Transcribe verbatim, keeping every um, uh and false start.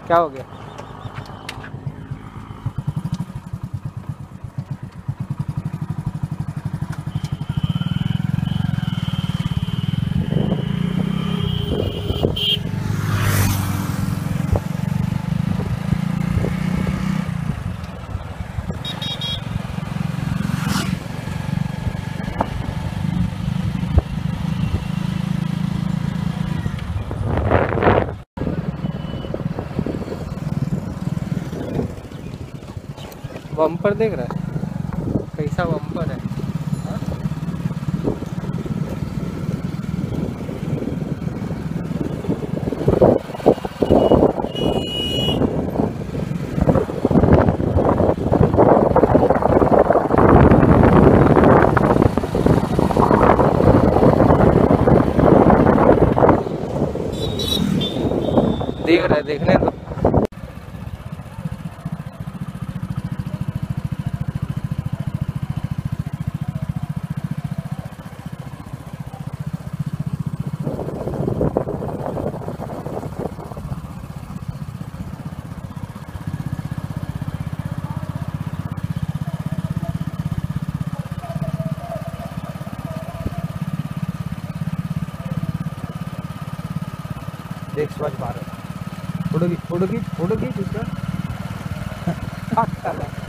क्या हो गया? बम्पर देख रहा है कैसा बम्पर है। हाँ? देख रहा है, देखने दो। देख स्वच्छ भारत, फोटो खींच फोटो खींच फोटो खींच उसका।